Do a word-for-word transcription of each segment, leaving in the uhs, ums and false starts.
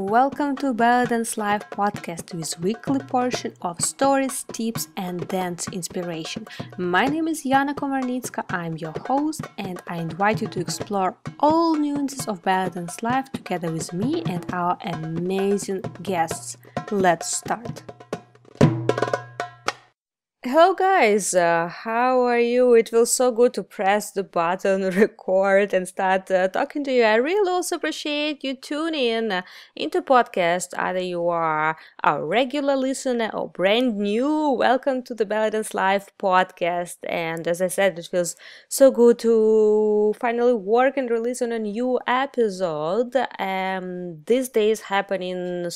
Welcome to Belly Dance Live podcast with weekly portion of stories, tips and dance inspiration. My name is Iana Komarnytska, I'm your host and I invite you to explore all nuances of Belly Dance Live together with me and our amazing guests. Let's start. Hello guys, uh, how are you? It feels so good to press the button, record and start uh, talking to you. I really also appreciate you tuning in uh, into podcast. Either you are a regular listener or brand new, welcome to the Belly Dance Live podcast. And as I said, it feels so good to finally work and release on a new episode. Um, these days happening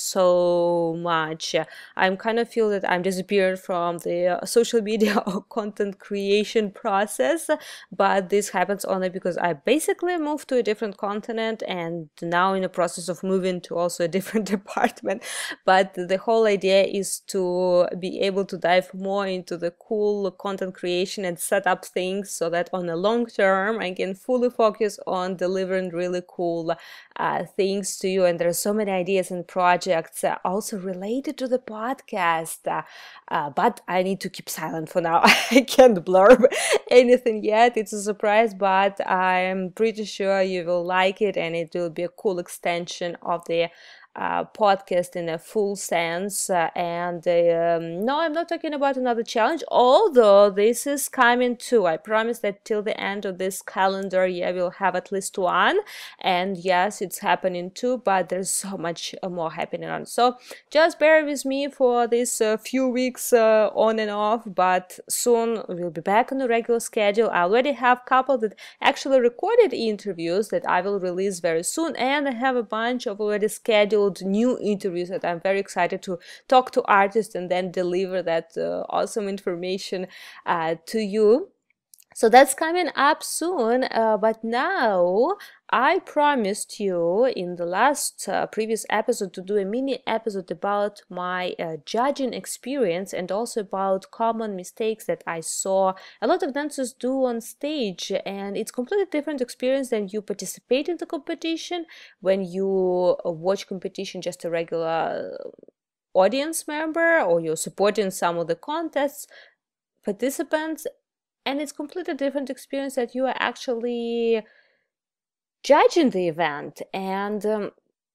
so much. I'm kind of feel that I'm disappeared from the uh, social media or content creation process, but this happens only because I basically moved to a different continent and now in the process of moving to also a different department. But the whole idea is to be able to dive more into the cool content creation and set up things so that on the long term I can fully focus on delivering really cool uh, things to you. And there are so many ideas and projects uh, also related to the podcast, uh, uh, but I need to keep silent for now. I can't blurb anything yet. It's a surprise, but I'm pretty sure you will like it and it will be a cool extension of the uh, podcast in a full sense. Uh, and um, no, I'm not talking about another challenge, although this is coming too. I promise that till the end of this calendar year we'll have at least one. And yes, it's happening too, but there's so much uh, more happening on. So just bear with me for this uh, few weeks uh, on and off, but soon we'll be back on the regular schedule. I already have a couple that actually recorded interviews that I will release very soon, and I have a bunch of already scheduled new interviews that I'm very excited to talk to artists and then deliver that uh, awesome information uh, to you. So that's coming up soon, uh, but now I promised you in the last uh, previous episode to do a mini episode about my uh, judging experience and also about common mistakes that I saw a lot of dancers do on stage. And it's completely different experience than you participate in the competition when you uh, watch competition just a regular audience member or you're supporting some of the contests participants. And it's completely different experience that you are actually judging the event. And um,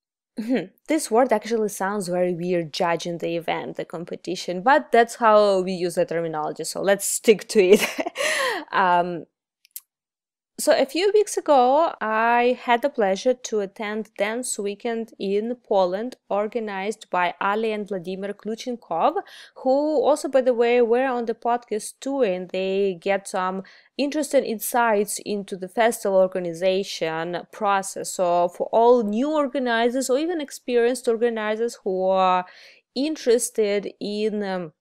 this word actually sounds very weird, judging the event, the competition, but that's how we use the terminology. So let's stick to it. um, So a few weeks ago, I had the pleasure to attend Dance Weekend in Poland, organized by Ali and Vladimir Kluchenkov, who also, by the way, were on the podcast too, and they get some interesting insights into the festival organization process. So for all new organizers or even experienced organizers who are interested in um,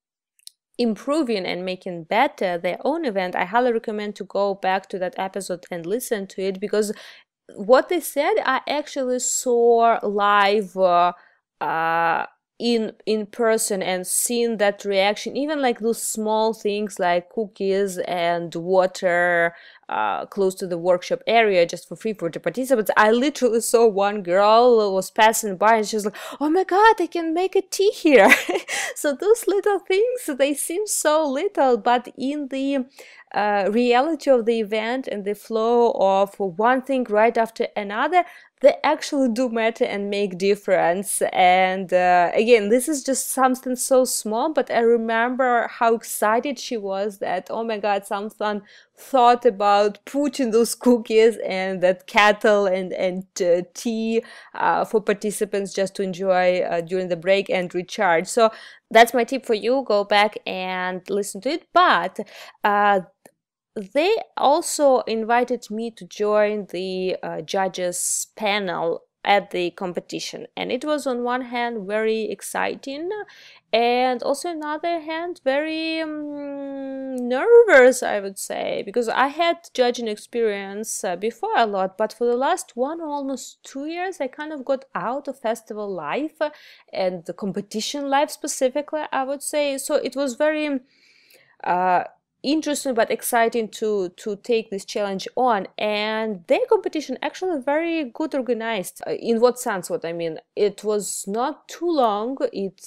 improving and making better their own event, I highly recommend to go back to that episode and listen to it, because what they said I actually saw live uh, uh, in in person and seen that reaction, even like those small things like cookies and water uh, close to the workshop area just for free for the participants. I literally saw one girl was passing by and she was like, oh my god, I can make a tea here. So those little things, they seem so little, but in the uh, reality of the event and the flow of one thing right after another, they actually do matter and make difference. And uh, again, this is just something so small, but I remember how excited she was that, oh my god, someone thought about putting those cookies and that kettle and, and uh, tea uh, for participants just to enjoy uh, during the break and recharge. So that's my tip for you. Go back and listen to it. But uh, they also invited me to join the uh, judges panel at the competition, and it was on one hand very exciting and also on the other hand very um, nervous, I would say, because I had judging experience uh, before a lot, but for the last one or almost two years I kind of got out of festival life uh, and the competition life specifically, I would say. So it was very uh, interesting but exciting to to take this challenge on. And their competition actually very good organized. Uh, in what sense? What I mean, it was not too long. It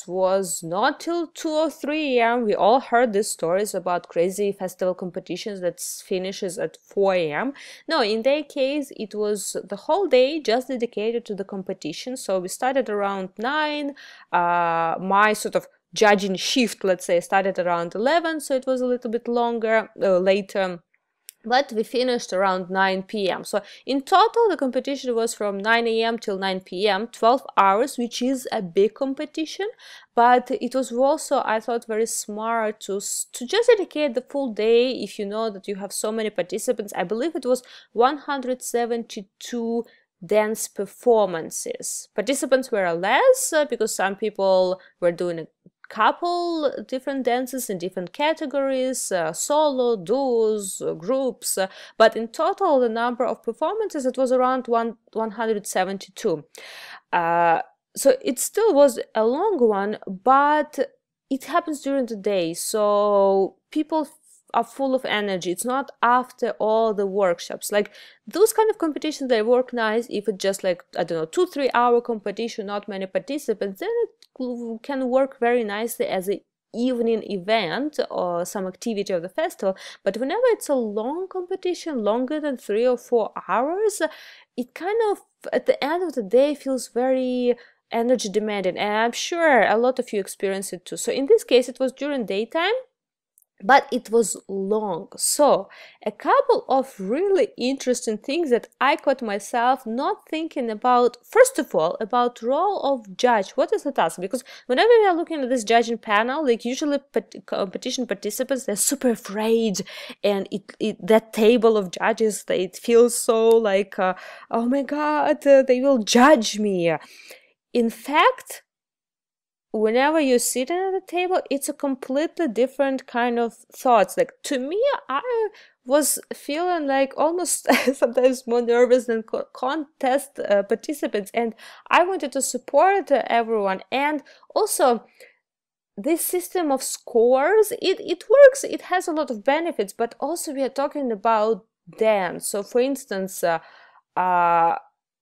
was not till two or three a m We all heard these stories about crazy festival competitions that finishes at four a m No, in their case it was the whole day just dedicated to the competition. So we started around nine. Uh, my sort of judging shift, let's say, started around eleven, so it was a little bit longer, uh, later, but we finished around nine p m So in total, the competition was from nine a m till nine p m, twelve hours, which is a big competition, but it was also, I thought, very smart to, to just dedicate the full day if you know that you have so many participants. I believe it was one hundred seventy-two dance performances. Participants were less uh, because some people were doing a couple different dances in different categories, uh, solo, duos, uh, groups, uh, but in total the number of performances, it was around one, one hundred seventy-two. Uh, so it still was a long one, but it happens during the day, so people are full of energy. It's not after all the workshops. Like those kind of competitions, they work nice if it's just like, I don't know, two, three hour competition, not many participants, then it can work very nicely as an evening event or some activity of the festival. But whenever it's a long competition, longer than three or four hours, it kind of, at the end of the day, feels very energy demanding. And I'm sure a lot of you experience it too. So in this case, it was during daytime, but it was long. So a couple of really interesting things that I caught myself not thinking about. First of all, about role of judge. What is the task? Because whenever we are looking at this judging panel, like usually competition participants, they're super afraid, and it, it that table of judges, it feels so like, uh, oh my god, uh, they will judge me. In fact, whenever you're sitting at the table, it's a completely different kind of thoughts. Like to me, I was feeling like almost sometimes more nervous than co contest uh, participants, and I wanted to support uh, everyone. And also, this system of scores, it, it works, it has a lot of benefits, but also we are talking about dance. So for instance, uh, uh,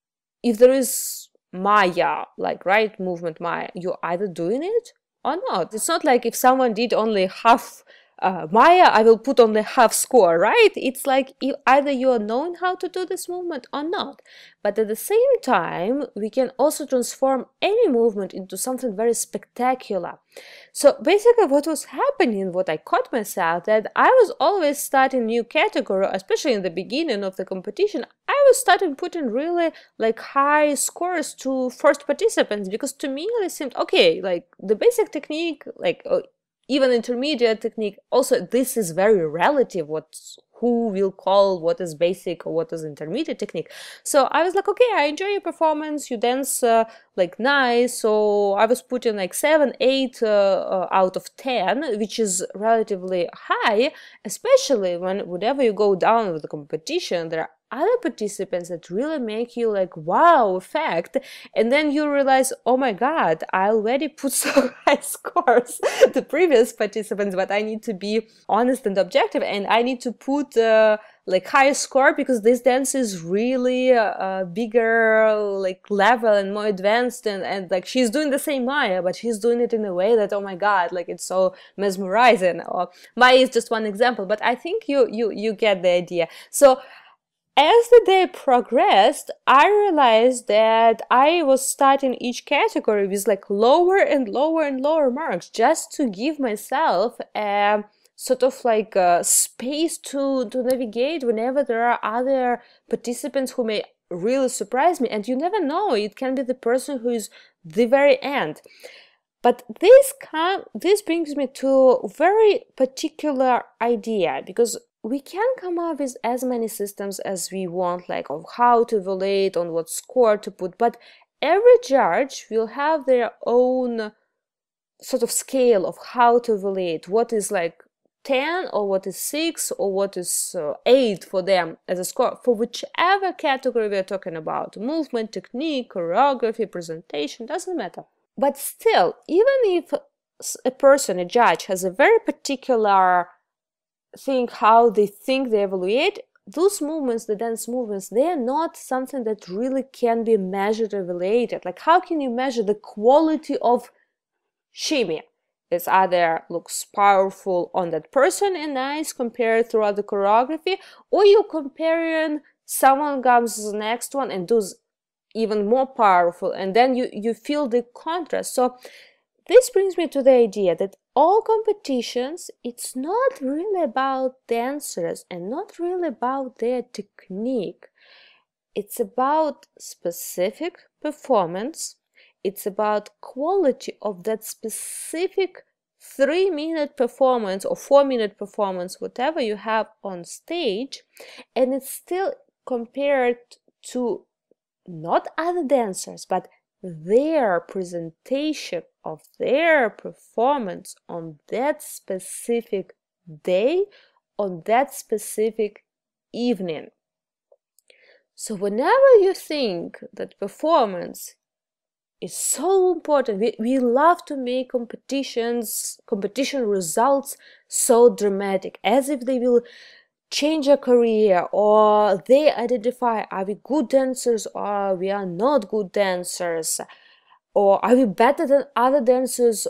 if there is Maya, like right movement Maya, you're either doing it or not. It's not like if someone did only half uh, Maya, I will put only half score, right? It's like you, either you are knowing how to do this movement or not. But at the same time, we can also transform any movement into something very spectacular. So basically what was happening, what I caught myself, that I was always starting new category, especially in the beginning of the competition, I was starting putting really like high scores to first participants, because to me it seemed, okay, like the basic technique, like uh, even intermediate technique, also this is very relative, what who will call what is basic or what is intermediate technique. So I was like, okay, I enjoy your performance, you dance uh, like nice. So I was putting like seven, eight uh, uh, out of ten, which is relatively high, especially when whenever you go down with the competition, there are other participants that really make you like wow effect, and then you realize, oh my god, I already put so high scores to previous participants, but I need to be honest and objective, and I need to put uh, like higher score because this dance is really a, a bigger like level and more advanced, and, and like she's doing the same Maya, but she's doing it in a way that, oh my god, like it's so mesmerizing. Or Maya is just one example, but I think you you you get the idea. So as the day progressed, I realized that I was starting each category with like lower and lower and lower marks, just to give myself a sort of like a space to, to navigate whenever there are other participants who may really surprise me. And you never know, it can be the person who is the very end. But this, can, this brings me to a very particular idea, because we can come up with as many systems as we want, like of how to evaluate, on what score to put, but every judge will have their own sort of scale of how to evaluate, what is like ten or what is six or what is uh, eight for them as a score, for whichever category we are talking about, movement, technique, choreography, presentation, doesn't matter. But still, even if a person, a judge, has a very particular think how they think they evaluate, those movements, the dance movements, they are not something that really can be measured or evaluated. Like, how can you measure the quality of shimmy? It's either looks powerful on that person and nice compared throughout the choreography, or you're comparing someone comes to the next one and does even more powerful, and then you you feel the contrast. So this brings me to the idea that all competitions, it's not really about dancers and not really about their technique. It's about specific performance. It's about quality of that specific three-minute performance or four-minute performance, whatever you have on stage, and it's still compared to not other dancers, but their presentation of their performance on that specific day, on that specific evening. So whenever you think that performance is so important, we, we love to make competitions, competition results so dramatic, as if they will change a career, or they identify, are we good dancers or we are not good dancers, or are we better than other dancers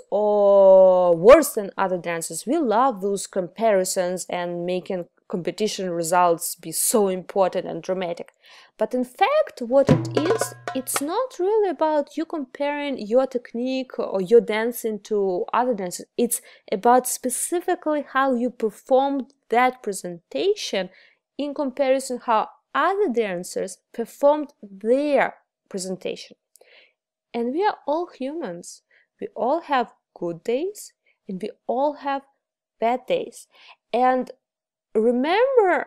or worse than other dancers. We love those comparisons and making competition results be so important and dramatic. But in fact, what it is, it's not really about you comparing your technique or your dancing to other dancers. It's about specifically how you performed that presentation in comparison how other dancers performed their presentation. And we are all humans. We all have good days and we all have bad days. And remember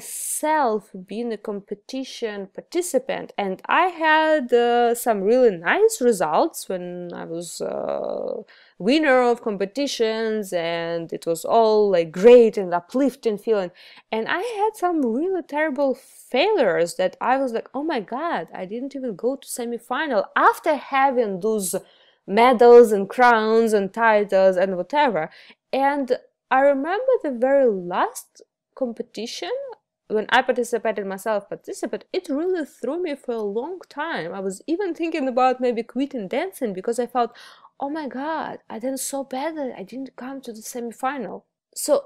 myself being a competition participant, and I had uh, some really nice results when I was uh, winner of competitions, and it was all like great and uplifting feeling. And I had some really terrible failures that I was like, oh my god, I didn't even go to semi-final after having those medals and crowns and titles and whatever. And I remember the very last competition, when I participated myself participate, it really threw me for a long time. I was even thinking about maybe quitting dancing because I felt, oh my god, I danced so bad that I didn't come to the semi-final. So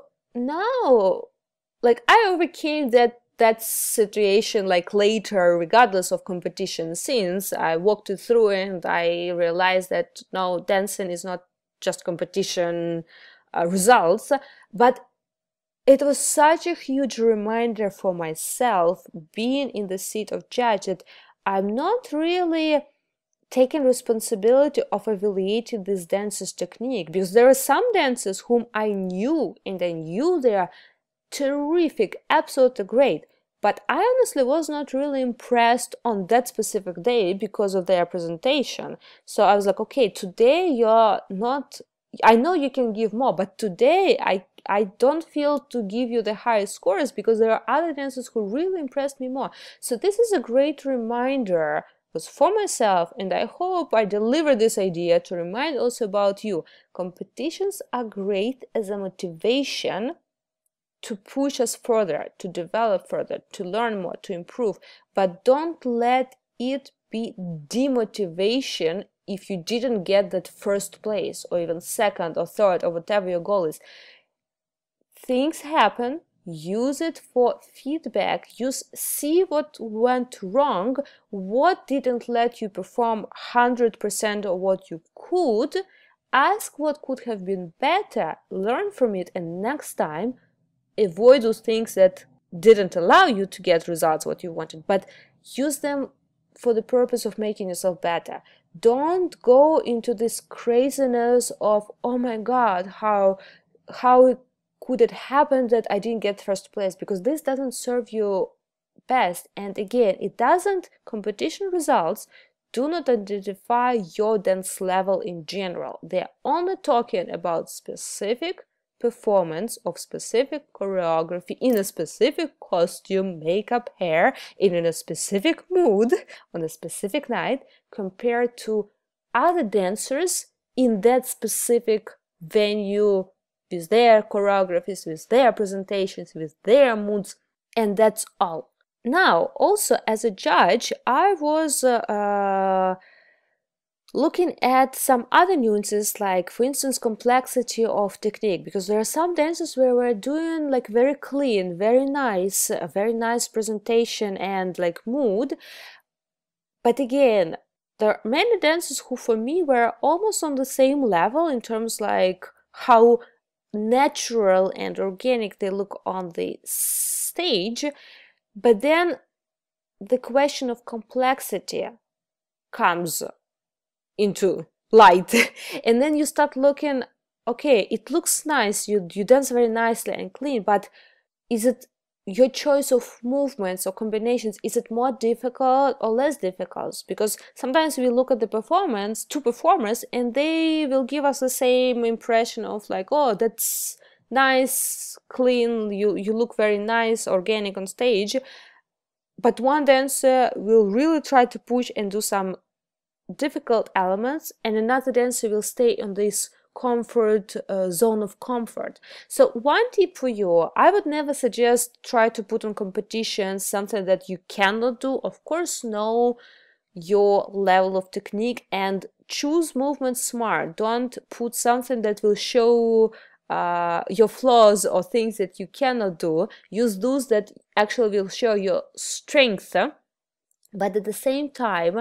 now, like, I overcame that that situation like later, regardless of competition, since I walked it through and I realized that no, dancing is not just competition uh, results, but it was such a huge reminder for myself, being in the seat of judge, that I'm not really taking responsibility of evaluating this dancer's technique, because there are some dancers whom I knew and I knew they are terrific, absolutely great, but I honestly was not really impressed on that specific day because of their presentation. So I was like, okay, today you're not, I know you can give more, but today I I don't feel to give you the highest scores because there are other dancers who really impressed me more. So this is a great reminder was for myself, and I hope I deliver this idea to remind also about you. Competitions are great as a motivation to push us further, to develop further, to learn more, to improve, but don't let it be demotivation if you didn't get that first place or even second or third or whatever your goal is. Things happen, use it for feedback, use, see what went wrong, what didn't let you perform one hundred percent of what you could, ask what could have been better, learn from it, and next time avoid those things that didn't allow you to get results what you wanted, but use them for the purpose of making yourself better. Don't go into this craziness of, oh my god, how how it could it happen that I didn't get first place, because this doesn't serve you best. And again, it doesn't, competition results do not identify your dance level in general. They're only talking about specific performance of specific choreography in a specific costume, makeup, hair, in a specific mood on a specific night compared to other dancers in that specific venue, with their choreographies, with their presentations, with their moods, and that's all. Now, also as a judge, I was uh, uh, looking at some other nuances, like for instance complexity of technique, because there are some dances where we're doing like very clean, very nice, a very nice presentation and like mood, but again there are many dances who for me were almost on the same level in terms like how natural and organic they look on the stage, but then the question of complexity comes into light and then you start looking, okay, it looks nice, you you dance very nicely and clean, but is it your choice of movements or combinations, is it more difficult or less difficult? Because sometimes we look at the performance, two performers, and they will give us the same impression of like, oh, that's nice, clean, you you look very nice, organic on stage, but one dancer will really try to push and do some difficult elements, and another dancer will stay on this comfort uh, zone of comfort. So one tip for you, I would never suggest try to put on competition something that you cannot do. Of course, know your level of technique and choose movements smart. Don't put something that will show uh, your flaws or things that you cannot do. Use those that actually will show your strength, but at the same time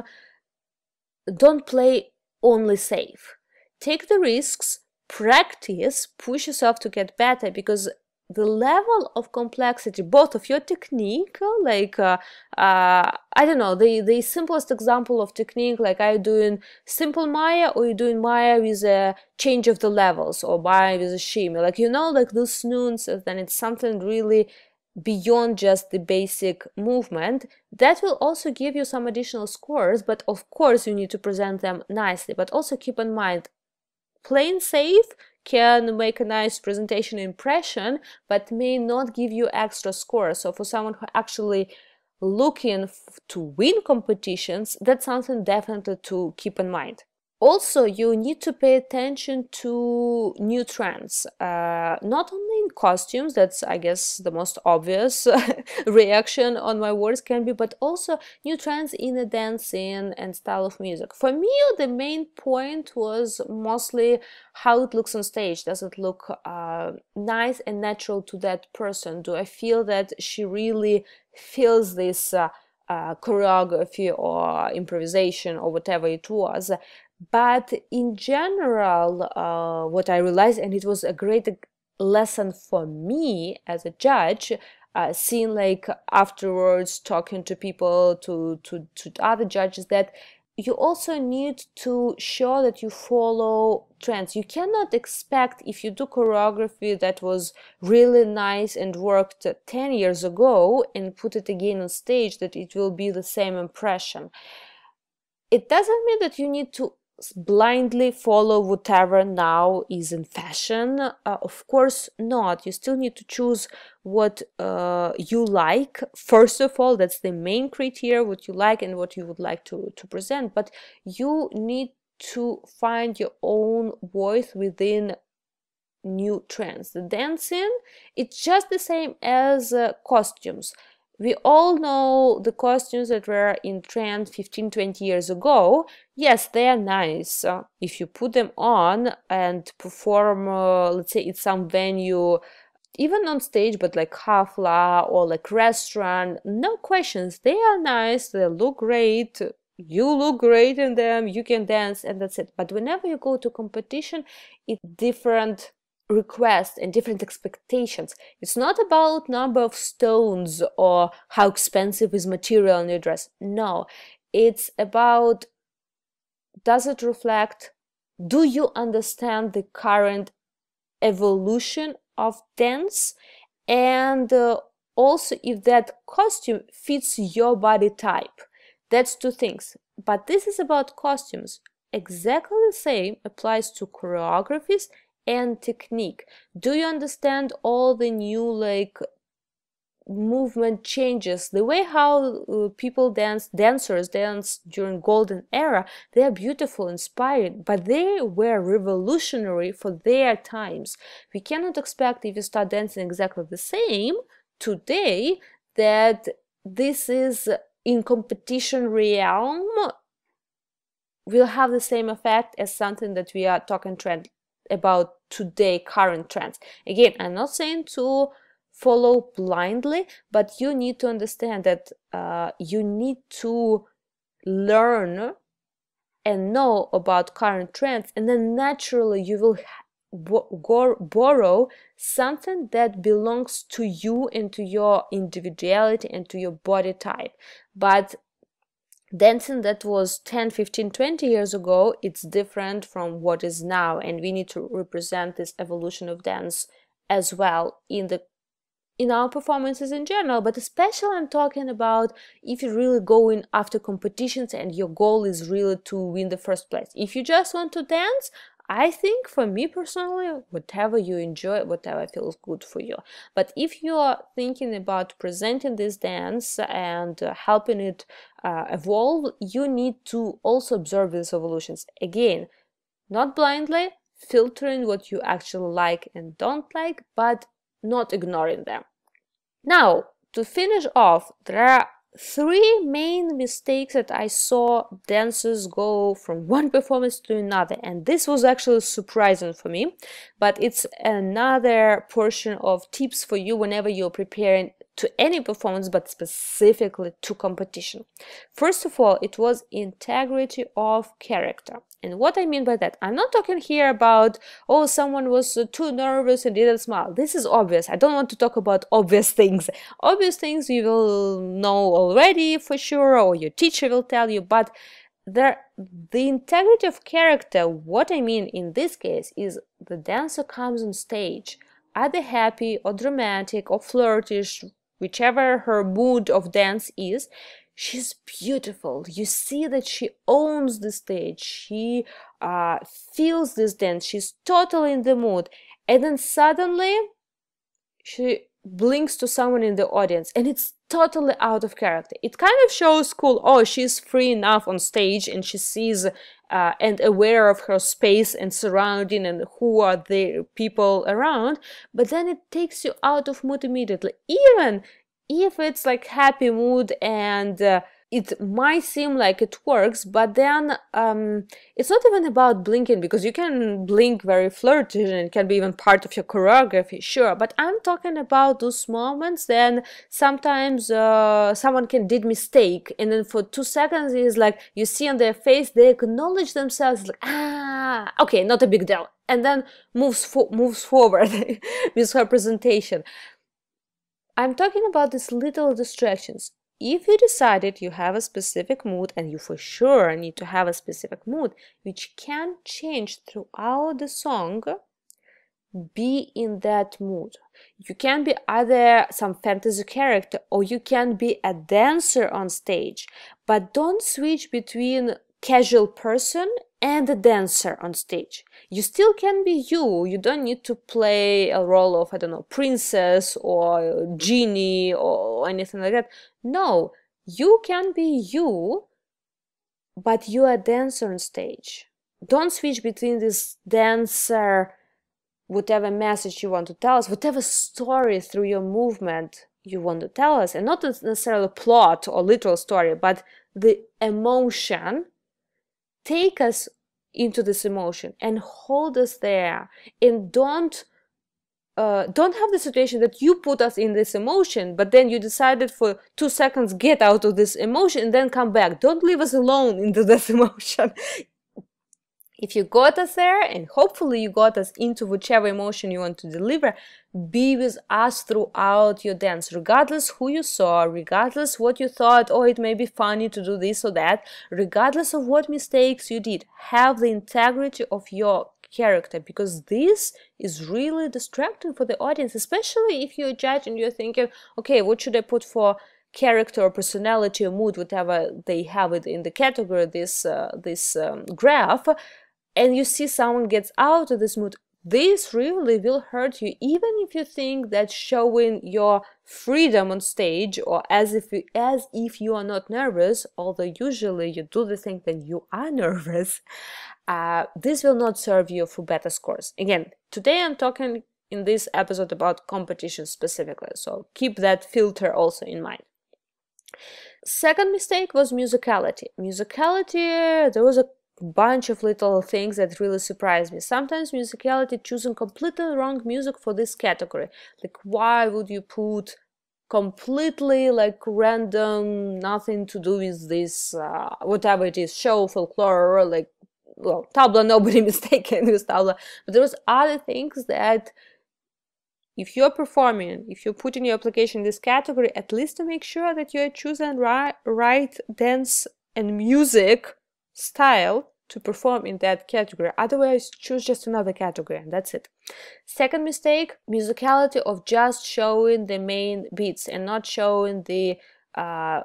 don't play only safe. Take the risks, practice, push yourself to get better, because the level of complexity, both of your technique, like, uh, uh, I don't know, the, the simplest example of technique, like are you doing simple Maya or you doing Maya with a change of the levels, or Maya with a shimmy, like, you know, like those nuances, then it's something really beyond just the basic movement. That will also give you some additional scores, but of course you need to present them nicely. But also keep in mind, playing safe can make a nice presentation impression, but may not give you extra scores. So for someone who actually looking to win competitions, that's something definitely to keep in mind. Also, you need to pay attention to new trends, uh, not only in costumes, that's, I guess, the most obvious reaction on my words can be, but also new trends in the dancing and style of music. For me, the main point was mostly how it looks on stage. Does it look uh, nice and natural to that person? Do I feel that she really feels this uh, uh, choreography or improvisation or whatever it was? But in general, uh, what I realized, and it was a great lesson for me as a judge, uh, seeing like afterwards talking to people, to, to, to other judges, that you also need to show that you follow trends. You cannot expect, if you do choreography that was really nice and worked ten years ago and put it again on stage, that it will be the same impression. It doesn't mean that you need to blindly follow whatever now is in fashion. Uh, of course not. You still need to choose what uh, you like. First of all, that's the main criteria, what you like and what you would like to, to present. But you need to find your own voice within new trends. The dancing, it's just the same as uh, costumes. We all know the costumes that were in trend fifteen, twenty years ago. Yes, they are nice. Uh, if you put them on and perform, uh, let's say, at some venue, even on stage, but like hafla or like restaurant, no questions. They are nice, they look great, you look great in them, you can dance, and that's it. But whenever you go to competition, it's different requests and different expectations. It's not about number of stones or how expensive is material in your dress. No, it's about, does it reflect, do you understand the current evolution of dance, and uh, also if that costume fits your body type. That's two things. But this is about costumes. Exactly the same applies to choreographies and technique. Do you understand all the new like movement changes, the way how uh, people dance, dancers dance during golden era, they are beautiful, inspiring, but they were revolutionary for their times. We cannot expect, if you start dancing exactly the same today, that this is in competition realm will have the same effect as something that we are talking trend about today, current trends. Again, I'm not saying to follow blindly, but you need to understand that uh, you need to learn and know about current trends, and then naturally you will bo borrow something that belongs to you and to your individuality and to your body type. But dancing that was ten, fifteen, twenty years ago, it's different from what is now, and we need to represent this evolution of dance as well in the in our performances in general. But especially I'm talking about if you're really going after competitions and your goal is really to win the first place. If you just want to dance, I think for me personally, whatever you enjoy, whatever feels good for you. But if you are thinking about presenting this dance and uh, helping it uh, evolve, you need to also observe these evolutions. Again, not blindly, filtering what you actually like and don't like, but not ignoring them. Now, to finish off, there are three main mistakes that I saw dancers go from one performance to another, and this was actually surprising for me, but it's another portion of tips for you whenever you're preparing to any performance, but specifically to competition. First of all, it was integrity of character. And what I mean by that, I'm not talking here about, oh, someone was uh, too nervous and didn't smile. This is obvious. I don't want to talk about obvious things. Obvious things you will know already for sure, or your teacher will tell you, but there, the integrity of character, what I mean in this case is the dancer comes on stage, either happy or dramatic or flirtish, whichever her mood of dance is, she's beautiful. You see that she owns the stage, she uh, feels this dance, she's totally in the mood, and then suddenly she blinks to someone in the audience and it's totally out of character. It kind of shows cool, oh, she's free enough on stage and she sees uh, and aware of her space and surrounding and who are the people around, but then it takes you out of mood immediately. Even if it's like happy mood and uh, it might seem like it works, but then um, it's not even about blinking, because you can blink very flirty and it can be even part of your choreography, sure, but I'm talking about those moments then sometimes uh, someone can did mistake, and then for two seconds it's like you see on their face they acknowledge themselves like, ah, okay, not a big deal, and then moves, fo moves forward with her presentation. I'm talking about these little distractions. If you decided you have a specific mood, and you for sure need to have a specific mood, which can change throughout the song, be in that mood. You can be either some fantasy character or you can be a dancer on stage, but don't switch between casual person and a dancer on stage. You still can be you. You don't need to play a role of, I don't know, princess or genie or anything like that. No, you can be you, but you are a dancer on stage. Don't switch between this dancer, whatever message you want to tell us, whatever story through your movement you want to tell us, and not necessarily plot or literal story, but the emotion. Take us into this emotion and hold us there, and don't uh, don't have the situation that you put us in this emotion, but then you decided for two seconds get out of this emotion and then come back. Don't leave us alone into this emotion. If you got us there, and hopefully you got us into whichever emotion you want to deliver, be with us throughout your dance, regardless who you saw, regardless what you thought, oh, it may be funny to do this or that, regardless of what mistakes you did. Have the integrity of your character, because this is really distracting for the audience, especially if you're a judge and you're thinking, okay, what should I put for character or personality or mood, whatever they have it in the category, this, uh, this um, graph, and you see someone gets out of this mood. this really will hurt you, even if you think that showing your freedom on stage, or as if you, as if you are not nervous, although usually you do the thing that you are nervous, uh, this will not serve you for better scores. Again, today I'm talking in this episode about competition specifically, so keep that filter also in mind. Second mistake was musicality. Musicality, there was a bunch of little things that really surprised me. Sometimes musicality, choosing completely wrong music for this category. Like, why would you put completely like random, nothing to do with this, uh, whatever it is, show, folklore, or like, well, tabla, nobody mistaken with tabla. But there was other things that if you're performing, if you put in your application this category, at least to make sure that you're choosing right, right dance and music style to perform in that category. Otherwise, choose just another category and that's it. Second mistake, musicality of just showing the main beats and not showing the uh,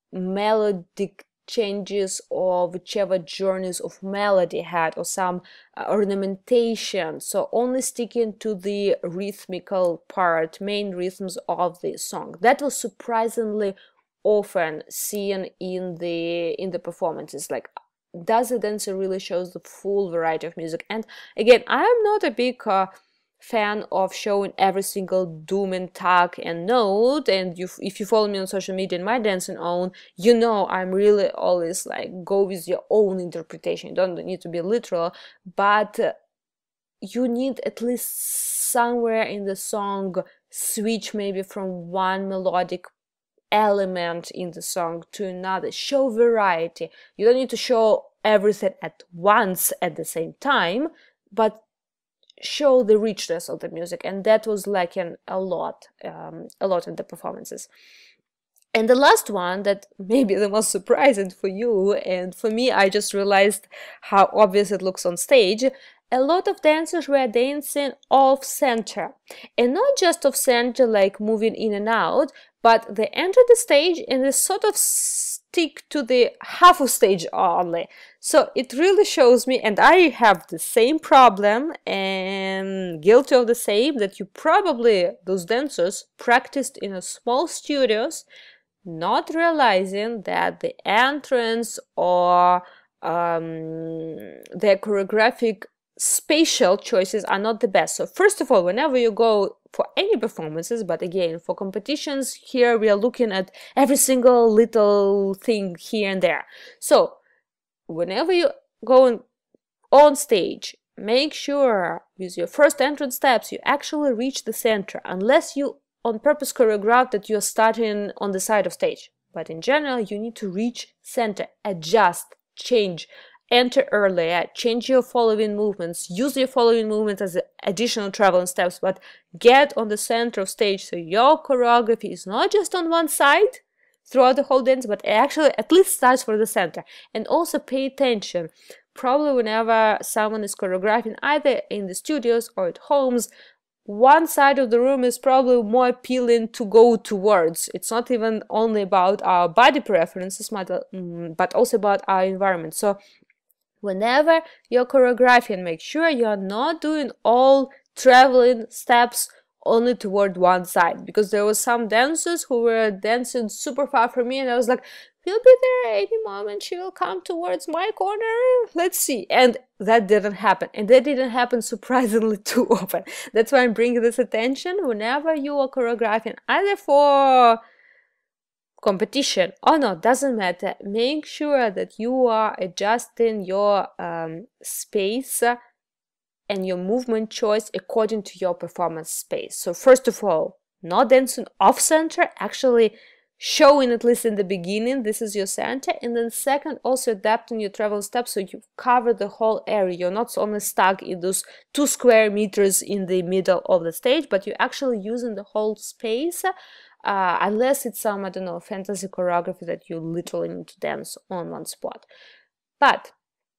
melodic changes or whichever journeys of melody had, or some uh, ornamentation. So only sticking to the rhythmical part, main rhythms of the song. That was surprisingly often seen in the in the performances. Like, does the dancer really shows the full variety of music? And again, I am not a big uh, fan of showing every single doom and tag and note, and you, if you follow me on social media and my dancing own, you know I'm really always like, go with your own interpretation. You don't need to be literal, but uh, you need at least somewhere in the song switch maybe from one melodic element in the song to another. Show variety. You don't need to show everything at once at the same time, but show the richness of the music, and that was lacking a lot, um, a lot in the performances. And the last one, that may be the most surprising for you, and for me, I just realized how obvious it looks on stage. A lot of dancers were dancing off center, and not just off center, like moving in and out, but they enter the stage and they sort of stick to the half of stage only. So it really shows me, and I have the same problem and guilty of the same, that you probably, those dancers, practiced in a small studios, not realizing that the entrance or um, their choreographic spatial choices are not the best. So first of all, whenever you go for any performances, but again, for competitions, here we are looking at every single little thing here and there. So whenever you go on stage, make sure with your first entrance steps, you actually reach the center, unless you on purpose choreograph that you're starting on the side of stage. But in general, you need to reach center, adjust, change, enter earlier, change your following movements, use your following movements as additional traveling steps, but get on the center of stage so your choreography is not just on one side throughout the whole dance, but actually at least starts for the center. And also pay attention. Probably whenever someone is choreographing either in the studios or at homes, one side of the room is probably more appealing to go towards. It's not even only about our body preferences, but also about our environment. So whenever you're choreographing, make sure you're not doing all traveling steps only toward one side, because there were some dancers who were dancing super far from me, and I was like, we'll be there any moment, she will come towards my corner, let's see. And that didn't happen, and that didn't happen surprisingly too often. That's why I'm bringing this attention. Whenever you are choreographing, either for competition or not, doesn't matter, make sure that you are adjusting your um, space and your movement choice according to your performance space. So first of all, not dancing off center, actually showing at least in the beginning this is your center, and then second, also adapting your travel steps so you cover the whole area. You're not only stuck in those two square meters in the middle of the stage, but you're actually using the whole space, uh, unless it's some, I don't know, fantasy choreography that you literally need to dance on one spot. But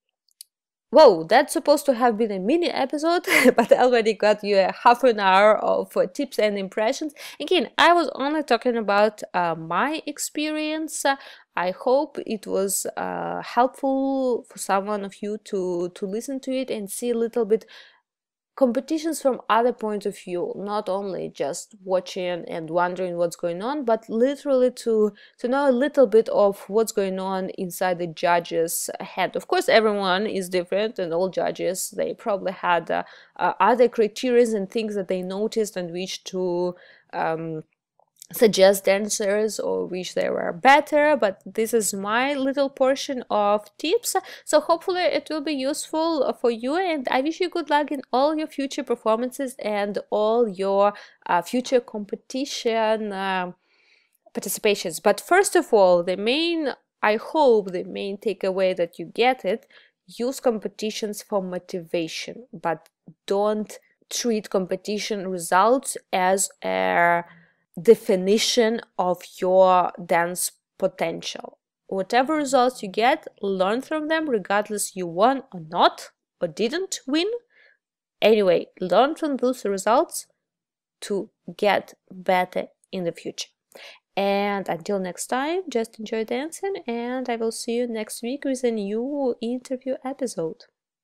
whoa, that's supposed to have been a mini episode, but I already got you a half an hour of uh, tips and impressions. Again, I was only talking about uh, my experience. Uh, I hope it was uh, helpful for someone of you to, to listen to it and see a little bit competitions from other point of view, not only just watching and wondering what's going on, but literally to to know a little bit of what's going on inside the judges' head. Of course, everyone is different, and all judges, they probably had uh, uh, other criteria and things that they noticed and wished to um, suggest dancers or wish they were better, but this is my little portion of tips, so hopefully it will be useful for you, and I wish you good luck in all your future performances and all your uh, future competition uh, participations. But first of all, the main, I hope the main takeaway that you get it, use competitions for motivation, but don't treat competition results as a definition of your dance potential. Whatever results you get, learn from them regardless you won or not, or didn't win. Anyway, learn from those results to get better in the future. And until next time, just enjoy dancing, and I will see you next week with a new interview episode.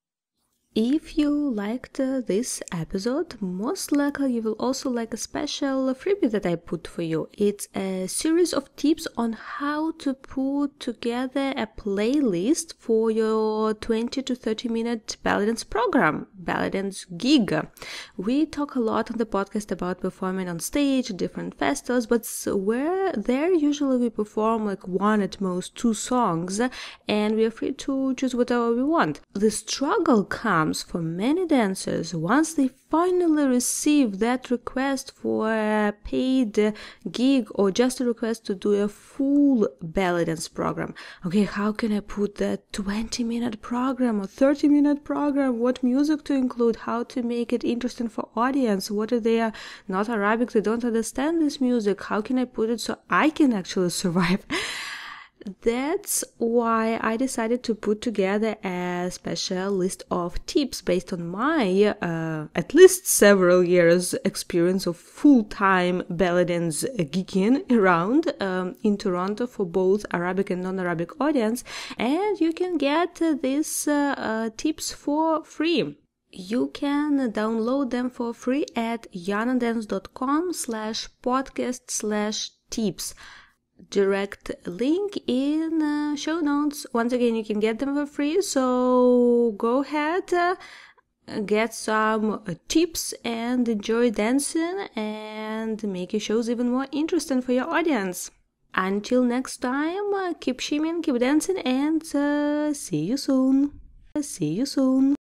If you liked uh, this episode, most likely you will also like a special freebie that I put for you. It's a series of tips on how to put together a playlist for your twenty to thirty minute ballet dance program, ballet dance gig. We talk a lot on the podcast about performing on stage, different festivals, but where there usually we perform like one at most two songs, and we are free to choose whatever we want. The struggle comes for many dancers once they finally receive that request for a paid gig or just a request to do a full ballet dance program. Okay, how can I put that twenty minute program or thirty minute program? What music to include? How to make it interesting for audience? What if they are not Arabic, they don't understand this music? How can I put it so I can actually survive? That's why I decided to put together a special list of tips based on my uh, at least several years experience of full-time ballet dance gigging around um, in Toronto for both Arabic and non-Arabic audience, and you can get uh, these uh, uh, tips for free. You can download them for free at ianadance.com slash podcast slash tips. Direct link in uh, show notes. Once again, you can get them for free, so go ahead, uh, get some uh, tips and enjoy dancing and make your shows even more interesting for your audience. Until next time, uh, keep shimmying, keep dancing, and uh, see you soon. See you soon.